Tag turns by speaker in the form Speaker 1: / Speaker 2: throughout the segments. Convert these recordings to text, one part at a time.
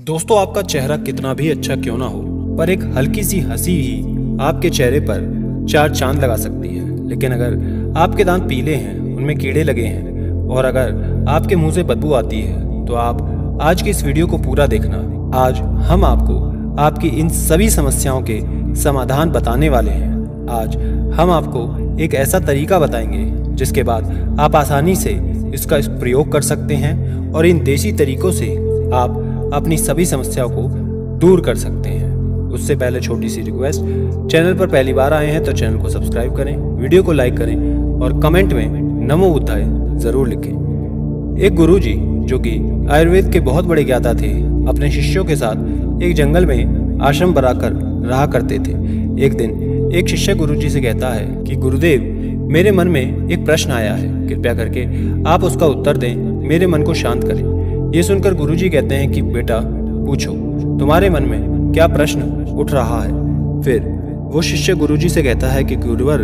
Speaker 1: दोस्तों, आपका चेहरा कितना भी अच्छा क्यों ना हो, पर एक हल्की सी हंसी ही आपके चेहरे पर चार चांद लगा सकती है। लेकिन अगर आपके दांत पीले हैं, उनमें कीड़े लगे हैं और अगर आपके मुंह से बदबू आती है, तो आप आज की इस वीडियो को पूरा देखना। आज हम आपको आपकी इन सभी समस्याओं के समाधान बताने वाले हैं। आज हम आपको एक ऐसा तरीका बताएंगे जिसके बाद आप आसानी से इसका प्रयोग कर सकते हैं और इन देसी तरीकों से आप अपनी सभी समस्याओं को दूर कर सकते हैं। उससे पहले छोटी सी रिक्वेस्ट, चैनल पर पहली बार आए हैं तो चैनल को सब्सक्राइब करें, वीडियो को लाइक करें और कमेंट में नमो बुद्धाय जरूर लिखें। एक गुरुजी जो कि आयुर्वेद के बहुत बड़े ज्ञाता थे, अपने शिष्यों के साथ एक जंगल में आश्रम बनाकर रहा करते थे। एक दिन एक शिष्य गुरुजी से कहता है कि गुरुदेव, मेरे मन में एक प्रश्न आया है, कृपया करके आप उसका उत्तर दें, मेरे मन को शांत करें। ये सुनकर गुरुजी कहते हैं कि बेटा पूछो, तुम्हारे मन में क्या प्रश्न उठ रहा है। फिर वो शिष्य गुरुजी से कहता है कि गुरुवर,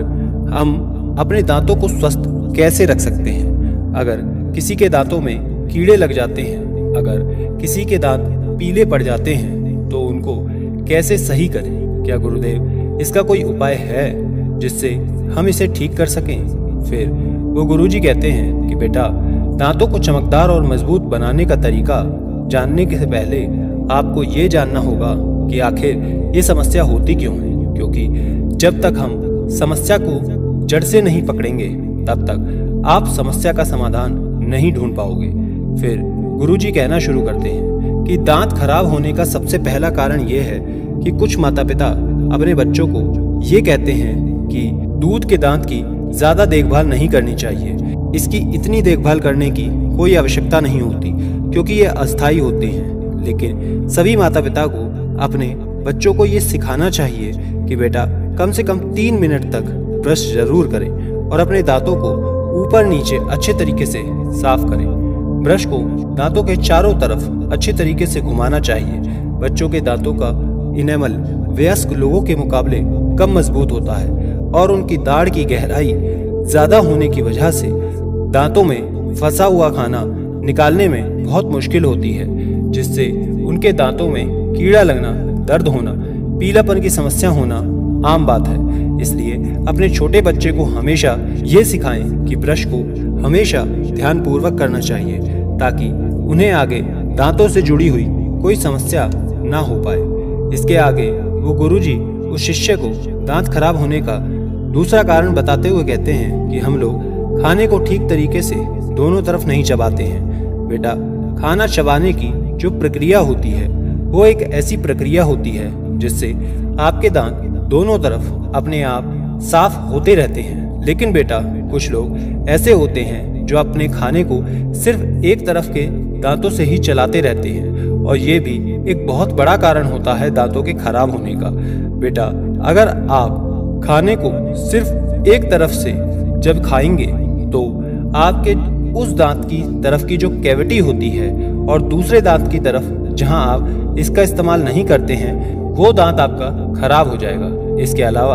Speaker 1: हम अपने दांतों को स्वस्थ कैसे रख सकते हैं। अगर किसी के दांतों में कीड़े लग जाते हैं, अगर किसी के दांत पीले पड़ जाते हैं, तो उनको कैसे सही करें। क्या गुरुदेव इसका कोई उपाय है जिससे हम इसे ठीक कर सकें। फिर वो गुरुजी कहते हैं कि बेटा, दांतों को चमकदार और मजबूत बनाने का तरीका जानने से पहले आपको ये जानना होगा कि आखिर ये समस्या होती क्यों है। क्योंकि जब तक हम समस्या को जड़ से नहीं पकड़ेंगे, तब तक आप समस्या का समाधान नहीं ढूंढ पाओगे। फिर गुरुजी कहना शुरू करते हैं कि दांत खराब होने का सबसे पहला कारण ये है कि कुछ माता पिता अपने बच्चों को ये कहते हैं कि दूध के दांत की ज्यादा देखभाल नहीं करनी चाहिए, इसकी इतनी देखभाल करने की कोई आवश्यकता नहीं होती क्योंकि ये अस्थायी होते हैं। लेकिन सभी माता पिता को अपने बच्चों को ये सिखाना चाहिए कि बेटा कम से कम 3 मिनट तक ब्रश जरूर करें और अपने दांतों को ऊपर नीचे अच्छे तरीके से साफ करें। ब्रश को दांतों के चारों तरफ अच्छे तरीके से घुमाना चाहिए। बच्चों के दांतों का इनेमल वयस्क लोगों के मुकाबले कम मजबूत होता है और उनकी दाढ़ की गहराई ज्यादा होने की वजह से दांतों में फंसा हुआ खाना निकालने में बहुत मुश्किल होती है, जिससे उनके दांतों में कीड़ा लगना, दर्द होना, पीलापन की समस्या होना आम बात है। इसलिए अपने छोटे बच्चे को हमेशा ये सिखाएं कि ब्रश को हमेशा ध्यानपूर्वक करना चाहिए ताकि उन्हें आगे दांतों से जुड़ी हुई कोई समस्या ना हो पाए। इसके आगे वो गुरुजी उस शिष्य को दांत खराब होने का दूसरा कारण बताते हुए कहते हैं कि हम लोग खाने को ठीक तरीके से दोनों तरफ नहीं चबाते हैं। बेटा, खाना चबाने की जो प्रक्रिया होती है वो एक ऐसी प्रक्रिया होती है जिससे आपके दांत दोनों तरफ अपने आप साफ होते रहते हैं। लेकिन बेटा, कुछ लोग ऐसे होते हैं जो अपने खाने को सिर्फ एक तरफ के दांतों से ही चलाते रहते हैं और ये भी एक बहुत बड़ा कारण होता है दांतों के खराब होने का। बेटा, अगर आप खाने को सिर्फ एक तरफ से जब खाएंगे तो आपके उस दांत की तरफ की जो कैविटी होती है और दूसरे दांत की तरफ जहां आप इसका इस्तेमाल नहीं करते हैं, वो दांत आपका खराब हो जाएगा। इसके अलावा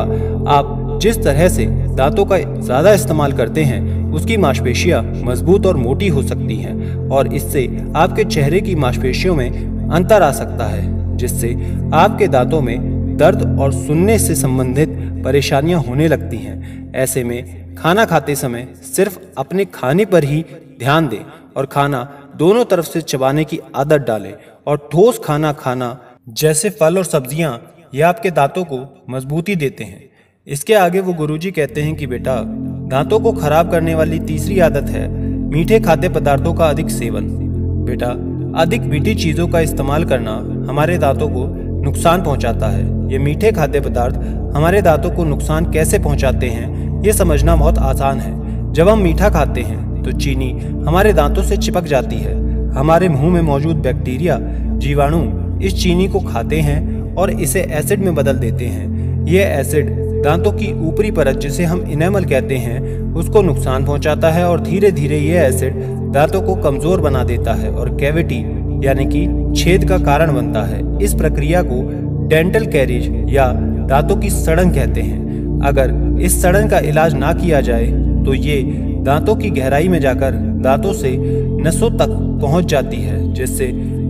Speaker 1: आप जिस तरह से दांतों का ज्यादा इस्तेमाल करते हैं, उसकी मांसपेशियां मजबूत और मोटी हो सकती हैं और इससे आपके चेहरे की मांसपेशियों में अंतर आ सकता है, जिससे आपके दांतों में दर्द और सुनने से संबंधित परेशानियां होने लगती हैं। ऐसे में खाना खाते समय सिर्फ अपने खाने पर ही ध्यान दें और खाना दोनों तरफ से चबाने की आदत डालें और ठोस खाना खाना जैसे फल और सब्जियां, ये आपके दांतों को मजबूती देते हैं। इसके आगे वो गुरुजी कहते हैं कि बेटा, दांतों को खराब करने वाली तीसरी आदत है मीठे खाद्य पदार्थों का अधिक सेवन। बेटा, अधिक मीठी चीजों का इस्तेमाल करना हमारे दांतों को नुकसान पहुंचाता है। ये मीठे खाद्य पदार्थ हमारे दांतों को नुकसान कैसे पहुंचाते हैं, ये समझना बहुत आसान है। जब हम मीठा खाते हैं तो चीनी हमारे दांतों से चिपक जाती है। हमारे मुंह में मौजूद बैक्टीरिया, जीवाणु इस चीनी को खाते हैं और इसे एसिड में बदल देते हैं। ये एसिड दांतों की ऊपरी परत, जिसे हम इनेमल कहते हैं, उसको नुकसान पहुंचाता है और धीरे धीरे ये एसिड दांतों को कमजोर बना देता है और कैविटी यानी कि छेद का कारण बनता है। इस प्रक्रिया को डेंटल कैरीज या दांतों की सड़न कहते हैं। अगर इस सड़न का इलाज ना किया जाए तो ये दांतों की गहराई में जाकर दांतों से नसों तक पहुंच जाती है, जिससे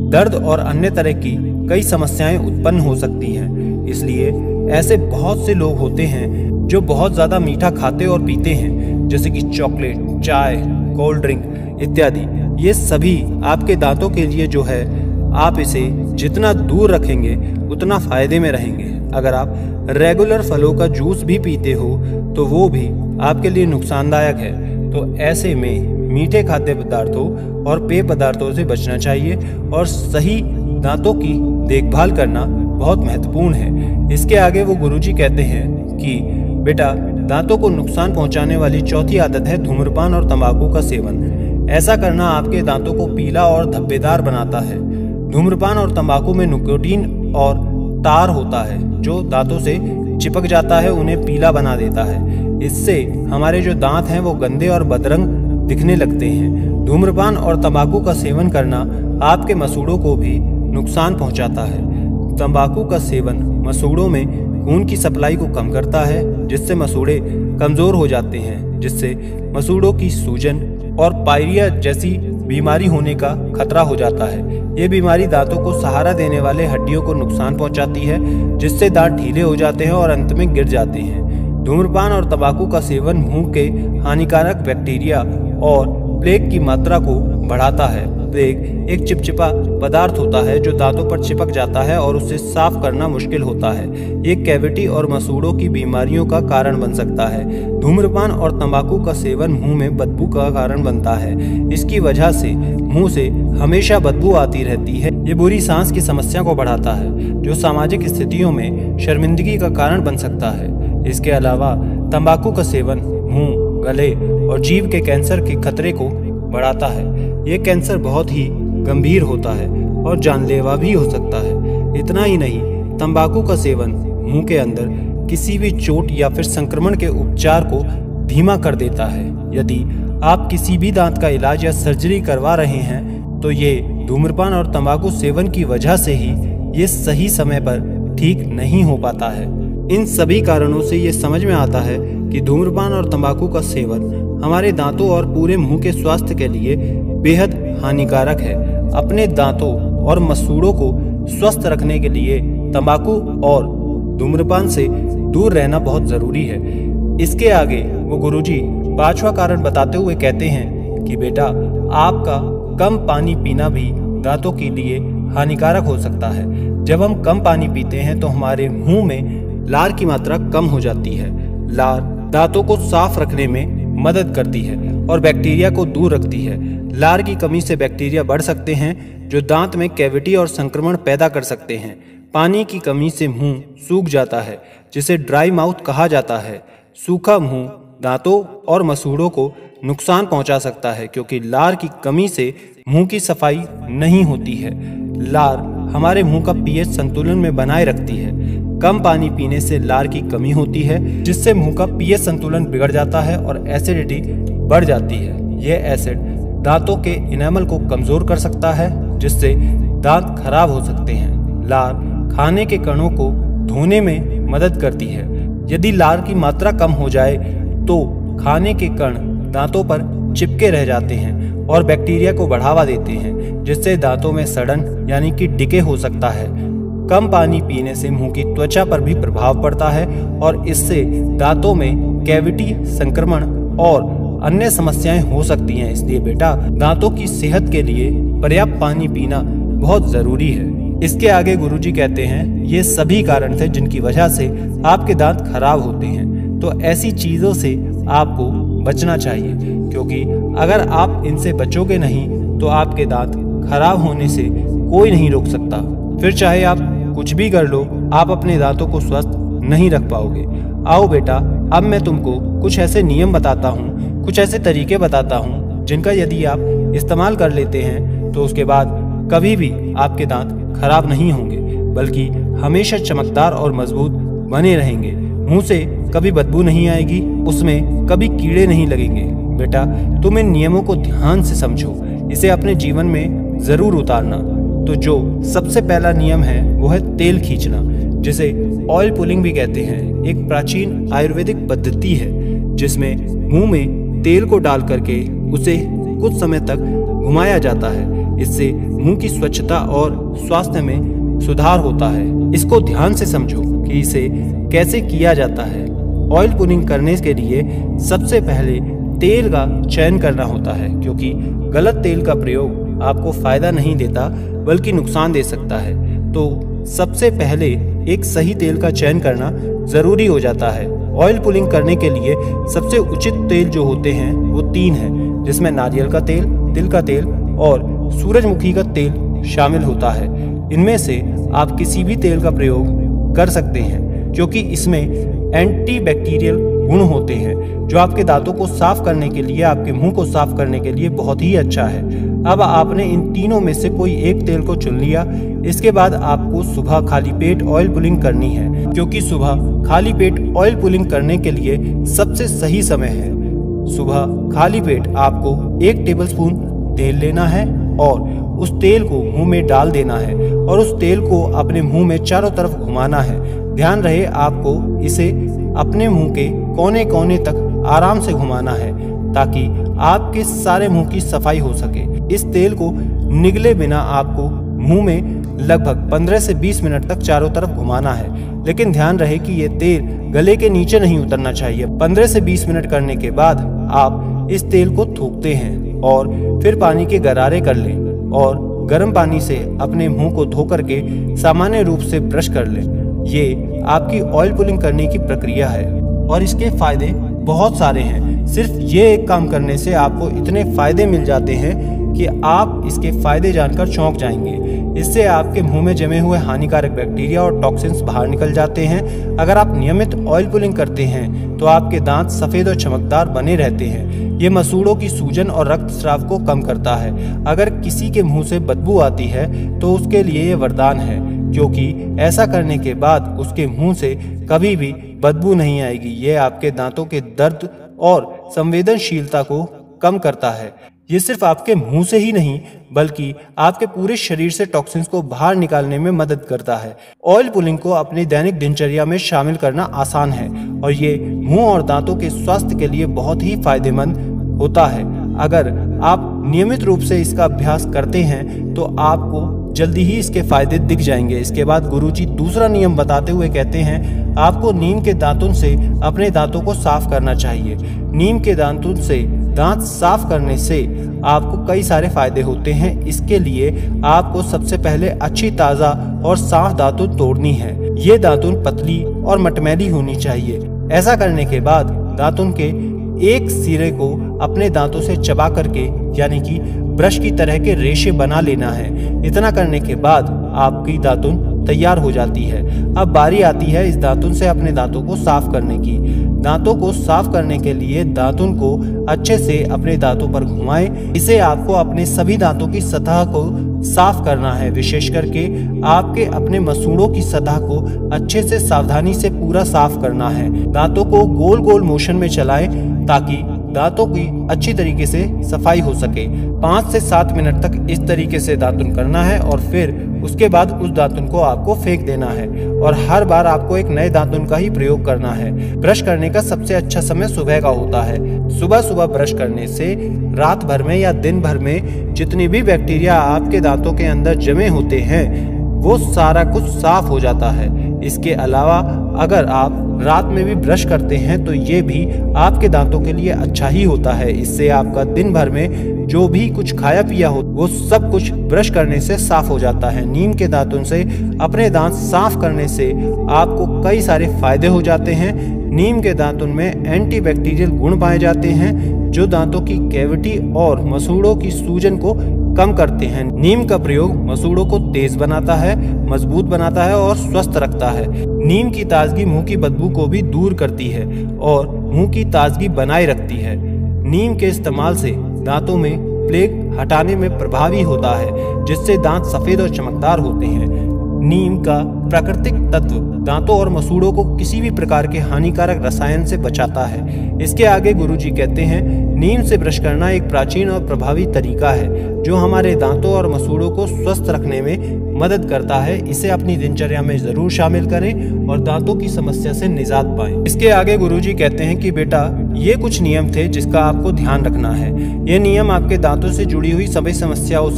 Speaker 1: दर्द और अन्य तरह की कई समस्याएं उत्पन्न हो सकती हैं। इसलिए ऐसे बहुत से लोग होते हैं जो बहुत ज़्यादा मीठा खाते और पीते हैं, जैसे कि चॉकलेट, चाय, कोल्ड ड्रिंक इत्यादि। ये सभी आपके दांतों के लिए जो है, आप इसे जितना दूर रखेंगे उतना फायदे में रहेंगे। अगर आप रेगुलर फलों का जूस भी पीते हो तो वो भी आपके लिए नुकसानदायक है। तो ऐसे में मीठे खाद्य पदार्थों और पेय पदार्थों से बचना चाहिए और सही दांतों की देखभाल करना बहुत महत्वपूर्ण है। इसके आगे वो गुरुजी कहते हैं कि बेटा, दांतों को नुकसान पहुंचाने वाली चौथी आदत है धूम्रपान और तंबाकू का सेवन। ऐसा करना आपके दांतों को पीला और धब्बेदार बनाता है। धूम्रपान और तंबाकू में निकोटीन और तार होता है जो दांतों से चिपक जाता है, उन्हें पीला बना देता है। इससे हमारे जो दांत हैं वो गंदे और बदरंग दिखने लगते हैं। धूम्रपान और तंबाकू का सेवन करना आपके मसूड़ों को भी नुकसान पहुंचाता है। तंबाकू का सेवन मसूड़ों में खून की सप्लाई को कम करता है, जिससे मसूड़े कमजोर हो जाते हैं, जिससे मसूड़ों की सूजन और पायरिया जैसी बीमारी होने का खतरा हो जाता है। ये बीमारी दांतों को सहारा देने वाले हड्डियों को नुकसान पहुंचाती है, जिससे दांत ढीले हो जाते हैं और अंत में गिर जाते हैं। धूम्रपान और तंबाकू का सेवन मुंह के हानिकारक बैक्टीरिया और प्लेग की मात्रा को बढ़ाता है। प्लेग एक चिपचिपा पदार्थ होता है जो दांतों पर चिपक जाता है और उसे साफ करना मुश्किल होता है। ये कैविटी और मसूड़ों की बीमारियों का कारण बन सकता है। धूम्रपान और तंबाकू का सेवन मुंह में बदबू का कारण बनता है। इसकी वजह से मुंह से हमेशा बदबू आती रहती है। ये बुरी सांस की समस्या को बढ़ाता है, जो सामाजिक स्थितियों में शर्मिंदगी का कारण बन सकता है। इसके अलावा तंबाकू का सेवन मुंह, गले और जीभ के कैंसर के खतरे को बढ़ाता है। ये कैंसर बहुत ही गंभीर होता है और जानलेवा भी हो सकता है। इतना ही नहीं, तंबाकू का सेवन मुंह के अंदर किसी भी चोट या फिर संक्रमण के उपचार को धीमा कर देता है। यदि आप किसी भी दांत का इलाज या सर्जरी करवा रहे हैं तो ये धूम्रपान और तंबाकू सेवन की वजह से ही ये सही समय पर ठीक नहीं हो पाता है। इन सभी कारणों से ये समझ में आता है कि धूम्रपान और तंबाकू का सेवन हमारे दांतों और पूरे मुंह के स्वास्थ्य के लिए बेहद हानिकारक है। अपने दांतों और मसूड़ों को स्वस्थ रखने के लिए तंबाकू और धूम्रपान से दूर रहना बहुत जरूरी है। इसके आगे वो गुरुजी पांचवा कारण बताते हुए कहते हैं कि बेटा, आपका कम पानी पीना भी दांतों के लिए हानिकारक हो सकता है। जब हम कम पानी पीते हैं तो हमारे मुंह में लार की मात्रा कम हो जाती है। लार दांतों को साफ रखने में मदद करती है और बैक्टीरिया को दूर रखती है। लार की कमी से बैक्टीरिया बढ़ सकते हैं जो दांत में कैविटी और संक्रमण पैदा कर सकते हैं। पानी की कमी से मुंह सूख जाता है, जिसे ड्राई माउथ कहा जाता है। सूखा मुंह दांतों और मसूड़ों को नुकसान पहुंचा सकता है, क्योंकि लार की कमी से मुंह की सफाई नहीं होती है। लार हमारे मुंह का पीएच संतुलन में बनाए रखती है। कम पानी पीने से लार की कमी होती है, जिससे मुंह का पीएच संतुलन बिगड़ जाता है और एसिडिटी बढ़ जाती है। यह एसिड दांतों के इनेमल को कमजोर कर सकता है, जिससे दांत खराब हो सकते हैं। लार खाने के कणों को धोने में मदद करती है। यदि लार की मात्रा कम हो जाए तो खाने के कण दांतों पर चिपके रह जाते हैं और बैक्टीरिया को बढ़ावा देते हैं, जिससे दांतों में सड़न यानी कि डिके हो सकता है। कम पानी पीने से मुंह की त्वचा पर भी प्रभाव पड़ता है और इससे दांतों में कैविटी, संक्रमण और अन्य समस्याएं हो सकती हैं। इसलिए बेटा, दांतों की सेहत के लिए पर्याप्त पानी पीना बहुत जरूरी है। इसके आगे गुरुजी कहते हैं, ये सभी कारण थे जिनकी वजह से आपके दांत खराब होते हैं। तो ऐसी चीजों से आपको बचना चाहिए, क्योंकि अगर आप इनसे बचोगे नहीं तो आपके दांत खराब होने से कोई नहीं रोक सकता। फिर चाहे आप कुछ भी कर लो, आप अपने दांतों को स्वस्थ नहीं रख पाओगे। आओ बेटा, अब मैं तुमको कुछ ऐसे नियम बताता हूँ, कुछ ऐसे तरीके बताता हूँ जिनका यदि आप इस्तेमाल कर लेते हैं तो उसके बाद कभी भी आपके दांत खराब नहीं होंगे, बल्कि हमेशा चमकदार और मजबूत बने रहेंगे। मुंह से कभी बदबू नहीं आएगी, उसमें कभी कीड़े नहीं लगेंगे। बेटा, तुम इन नियमों को ध्यान से समझो, इसे अपने जीवन में जरूर उतारना। तो जो सबसे पहला नियम है वो है तेल खींचना, जिसे ऑयल पुलिंग भी कहते हैं। एक प्राचीन आयुर्वेदिक पद्धति है जिसमें मुंह में तेल को डाल करके उसे कुछ समय तक घुमाया जाता है। इससे मुंह की स्वच्छता और स्वास्थ्य में सुधार होता है। इसको ध्यान से समझो कि इसे कैसे किया जाता है। ऑयल पुलिंग करने के लिए सबसे पहले तेल का चयन करना होता है, क्योंकि गलत तेल का प्रयोग आपको फायदा नहीं देता बल्कि नुकसान दे सकता है। तो सबसे पहले एक सही तेल का चयन करना जरूरी हो जाता है। ऑयल पुलिंग करने के लिए सबसे उचित तेल जो होते हैं वो 3 हैं, जिसमें नारियल का तेल, तिल का तेल और सूरजमुखी का तेल शामिल होता है। इनमें से आप किसी भी तेल का प्रयोग कर सकते हैं, क्योंकि इसमें एंटीबैक्टीरियल गुण होते हैं जो आपके दांतों को साफ करने के लिए, आपके मुंह को साफ करने के लिए बहुत ही अच्छा है। अब आपने इन तीनों में से कोई एक तेल को चुन लिया। इसके बाद आपको सुबह खाली पेट ऑयल पुलिंग करनी है, क्योंकि सुबह खाली पेट ऑयल पुलिंग करने के लिए सबसे सही समय है। सुबह खाली पेट आपको 1 टेबलस्पून तेल लेना है और उस तेल को मुंह में डाल देना है और उस तेल को अपने मुंह में चारों तरफ घुमाना है। ध्यान रहे आपको इसे अपने मुंह के कोने कोने तक आराम से घुमाना है, ताकि आपके सारे मुंह की सफाई हो सके। इस तेल को निगले बिना आपको मुंह में लगभग 15 से 20 मिनट तक चारों तरफ घुमाना है, लेकिन ध्यान रहे कि ये तेल गले के नीचे नहीं उतरना चाहिए। 15 से 20 मिनट करने के बाद आप इस तेल को थूकते हैं और फिर पानी के गरारे कर लें और गर्म पानी से अपने मुंह को धो करके सामान्य रूप से ब्रश कर लें। ये आपकी ऑयल पुलिंग करने की प्रक्रिया है और इसके फायदे बहुत सारे हैं। सिर्फ ये एक काम करने से आपको इतने फायदे मिल जाते हैं कि आप इसके फायदे जानकर चौंक जाएंगे। इससे आपके मुंह में जमे हुए हानिकारक बैक्टीरिया और टॉक्सिन्स बाहर निकल जाते हैं। अगर आप नियमित ऑयल पुलिंग करते हैं तो आपके दांत सफेद और चमकदार बने रहते हैं। ये मसूड़ों की सूजन और रक्तस्राव को कम करता है। अगर किसी के मुंह से बदबू आती है तो उसके लिए ये वरदान है, क्योंकि ऐसा करने के बाद उसके मुंह से कभी भी बदबू नहीं आएगी। ये आपके दांतों के दर्द और संवेदनशीलता को कम करता है। ये सिर्फ आपके मुंह से ही नहीं बल्कि आपके पूरे शरीर से टॉक्सिन्स को बाहर निकालने में मदद करता है। ऑयल पुलिंग को अपनी दैनिक दिनचर्या में शामिल करना आसान है और ये मुंह और दांतों के स्वास्थ्य के लिए बहुत ही फायदेमंद होता है। अगर आप नियमित रूप से इसका अभ्यास करते हैं तो आपको जल्दी ही इसके फायदे दिख जाएंगे। इसके बाद गुरुजी दूसरा नियम बताते हुए कहते हैं, आपको नीम के दातुन से अपने दांतों को साफ करना चाहिए। नीम के दातुन से दांत साफ करने से आपको कई सारे फायदे होते हैं। इसके लिए आपको सबसे पहले अच्छी ताज़ा और साफ दातुन तोड़नी है। ये दातुन पतली और मटमैली होनी चाहिए। ऐसा करने के बाद दातुन के एक सिरे को अपने दांतों से चबा करके, यानी कि ब्रश की तरह के रेशे बना लेना है। इतना करने के बाद आपकी दातुन तैयार हो जाती है। अब बारी आती है इस दातुन से अपने दांतों को साफ करने की। दांतों को साफ करने के लिए दातुन को अच्छे से अपने दांतों पर घुमाएं। इसे आपको अपने सभी दांतों की सतह को साफ करना है, विशेष करके आपके अपने मसूड़ों की सतह को अच्छे से सावधानी से पूरा साफ करना है। दांतों को गोल गोल मोशन में चलाएं ताकि दांतों की अच्छी तरीके से सफाई हो सके। 5 से 7 मिनट तक इस तरीके से दातुन करना है और फिर उसके बाद उस दातुन को आपको फेंक देना है और हर बार आपको एक नए दातुन का ही प्रयोग करना है। ब्रश करने का सबसे अच्छा समय सुबह का होता है। सुबह सुबह ब्रश करने से रात भर में या दिन भर में जितनी भी बैक्टीरिया आपके दांतों के अंदर जमे होते हैं वो सारा कुछ साफ हो जाता है। इसके अलावा अगर आप रात में भी ब्रश करते हैं तो ये भी आपके दांतों के लिए अच्छा ही होता है। इससे आपका दिन भर में जो भी कुछ खाया पिया हो वो सब कुछ ब्रश करने से साफ हो जाता है। नीम के दातुन से अपने दांत साफ करने से आपको कई सारे फायदे हो जाते हैं। नीम के दातुन में एंटीबैक्टीरियल गुण पाए जाते हैं जो दांतों की कैविटी और मसूड़ों की सूजन को कम करते हैं। नीम का प्रयोग मसूड़ों को तेज बनाता है, मजबूत बनाता है और स्वस्थ रखता है। नीम की ताजगी मुंह की बदबू को भी दूर करती है और मुंह की ताजगी बनाए रखती है। नीम के इस्तेमाल से दांतों में प्लेग हटाने में प्रभावी होता है, जिससे दांत सफेद और चमकदार होते हैं। नीम का प्राकृतिक तत्व दांतों और मसूड़ों को किसी भी प्रकार के हानिकारक रसायन से बचाता है। इसके आगे गुरुजी कहते हैं, नीम से ब्रश करना एक प्राचीन और प्रभावी तरीका है जो हमारे दांतों और मसूड़ों को स्वस्थ रखने में मदद करता है। इसे अपनी दिनचर्या में जरूर शामिल करें और दांतों की समस्या से निजात पाएं। इसके आगे गुरुजी कहते हैं कि बेटा ये कुछ नियम थे जिसका आपको ध्यान रखना है। ये नियम आपके दांतों से जुड़ी हुई सभी समस्याओं से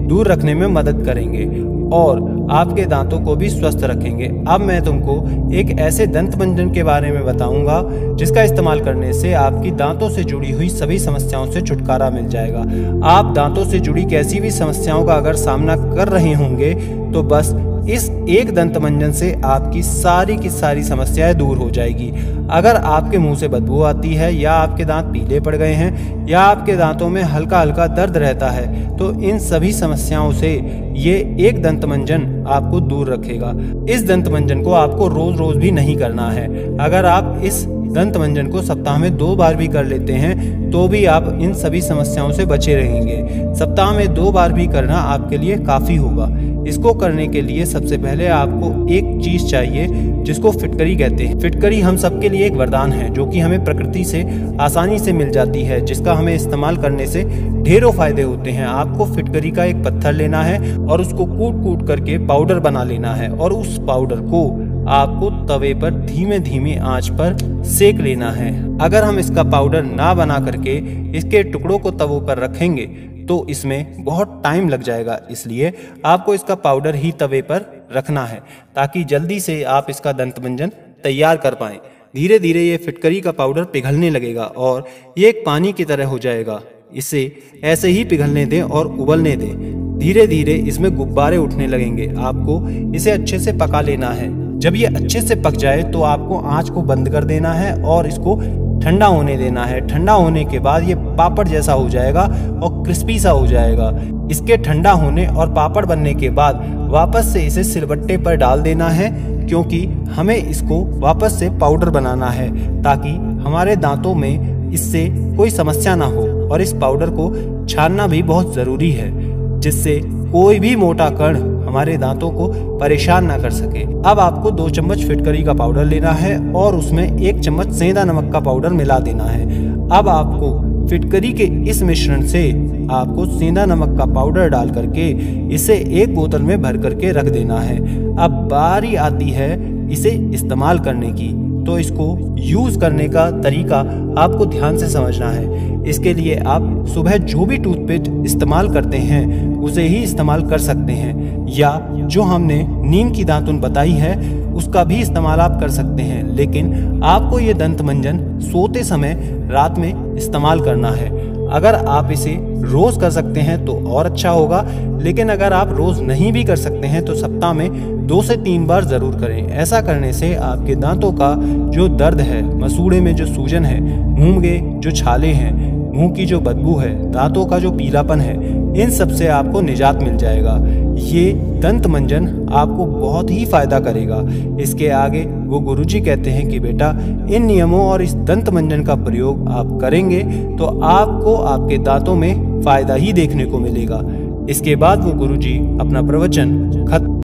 Speaker 1: दूर रखने में मदद करेंगे और आपके दांतों को भी स्वस्थ रखेंगे। अब मैं तुमको एक ऐसे दंत मंजन के बारे में बताऊंगा जिसका इस्तेमाल करने से आपकी दांतों से जुड़ी हुई सभी समस्याओं से छुटकारा मिल जाएगा। आप दांतों से जुड़ी कैसी भी समस्याओं का अगर सामना कर रहे होंगे तो बस इस एक दंत मंजन से आपकी सारी की सारी समस्याएं दूर हो जाएगी। अगर आपके मुंह से बदबू आती है या आपके दांत पीले पड़ गए हैं या आपके दांतों में हल्का हल्का दर्द रहता है तो इन सभी समस्याओं से ये एक दंत मंजन आपको दूर रखेगा। इस दंत मंजन को आपको रोज रोज भी नहीं करना है। अगर आप इस दंत मंजन को सप्ताह में 2 बार भी कर लेते हैं तो भी आप इन सभी समस्याओं से बचे रहेंगे। सप्ताह में 2 बार भी करना आपके लिए काफी होगा। इसको करने के लिए सबसे पहले आपको एक चीज चाहिए जिसको फिटकरी कहते हैं। फिटकरी हम सबके लिए एक वरदान है जो कि हमें प्रकृति से आसानी से मिल जाती है, जिसका हमें इस्तेमाल करने से ढेरों फायदे होते हैं। आपको फिटकरी का एक पत्थर लेना है और उसको कूट कूट करके पाउडर बना लेना है और उस पाउडर को आपको तवे पर धीमे धीमे आंच पर सेक लेना है। अगर हम इसका पाउडर ना बना करके इसके टुकड़ों को तवों पर रखेंगे तो इसमें बहुत टाइम लग जाएगा, इसलिए आपको इसका पाउडर ही तवे पर रखना है ताकि जल्दी से आप इसका दंत मंजन तैयार कर पाएं। धीरे धीरे ये फिटकरी का पाउडर पिघलने लगेगा और ये एक पानी की तरह हो जाएगा। इसे ऐसे ही पिघलने दें और उबलने दें। धीरे धीरे इसमें गुब्बारे उठने लगेंगे। आपको इसे अच्छे से पका लेना है। जब ये अच्छे से पक जाए तो आपको आंच को बंद कर देना है और इसको ठंडा होने देना है। ठंडा होने के बाद ये पापड़ जैसा हो जाएगा और क्रिस्पी सा हो जाएगा। इसके ठंडा होने और पापड़ बनने के बाद वापस से इसे सिलबट्टे पर डाल देना है, क्योंकि हमें इसको वापस से पाउडर बनाना है ताकि हमारे दांतों में इससे कोई समस्या ना हो। और इस पाउडर को छानना भी बहुत जरूरी है जिससे कोई भी मोटा कण हमारे दांतों को परेशान ना कर सके। अब आपको 2 चम्मच फिटकरी का पाउडर लेना है और उसमें 1 चम्मच सेंधा नमक का पाउडर मिला देना है। अब आपको फिटकरी के इस मिश्रण से आपको सेंधा नमक का पाउडर डाल करके इसे एक बोतल में भर करके रख देना है। अब बारी आती है इसे इस्तेमाल करने की, तो इसको यूज करने का तरीका आपको ध्यान से समझना है। इसके लिए आप सुबह जो भी टूथपेस्ट इस्तेमाल करते हैं उसे ही इस्तेमाल कर सकते हैं, या जो हमने नीम की दातुन बताई है उसका भी इस्तेमाल आप कर सकते हैं। लेकिन आपको ये दंत मंजन सोते समय रात में इस्तेमाल करना है। अगर आप इसे रोज कर सकते हैं तो और अच्छा होगा, लेकिन अगर आप रोज नहीं भी कर सकते हैं तो सप्ताह में 2 से 3 बार जरूर करें। ऐसा करने से आपके दांतों का जो दर्द है, मसूड़े में जो सूजन है, मुंह में जो छाले हैं, मुंह की जो बदबू है, दांतों का जो पीलापन है, इन सब से आपको निजात मिल जाएगा। ये दंत मंजन आपको बहुत ही फायदा करेगा। इसके आगे वो गुरुजी कहते हैं कि बेटा इन नियमों और इस दंत मंजन का प्रयोग आप करेंगे तो आपको आपके दांतों में फायदा ही देखने को मिलेगा। इसके बाद वो गुरुजी अपना प्रवचन खत्म